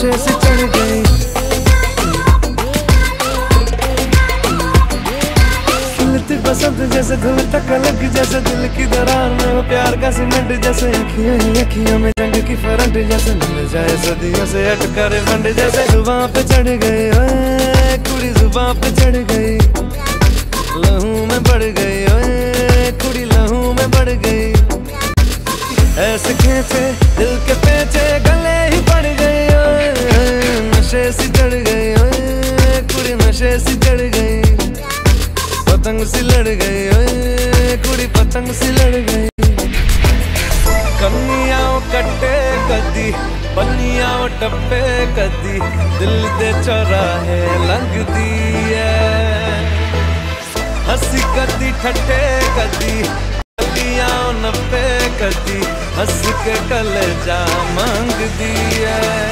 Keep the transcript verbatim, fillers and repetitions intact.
नशे से चढ़ गई। खिलती बसंत जैसे धुल तक लग, जैसे दिल की दरार में वो प्यार का सीमेंट, जैसे अखियों ही अखियों में जंग की फरंट, जैसे मिल जाए सदियों से अटकर फंड, जैसे जुबां पे चढ़ गई ओए कुड़ी, जुबां पे चढ़ गई, लहू में बढ़ गई ओए कुड़ी, लहू में बढ़ गई। ऐसे खींचे दिल के पेचे गले ही पड़ गई ओए, नशे सी चढ़ गई ओए कुड़ी, नशे सी चढ़ गई। पतंग सी लड़ गई ओए कुड़ी, पतंग सी लड़ गई। कन्नियां कट्टे कदी, बन्नियां टप्पे कदी, दिल दे चौराहे लंघदी है। हंसी कदी ठट्ठे कदी, कदियां नप्पे कदी, हंस के कलेजा मांगदी है।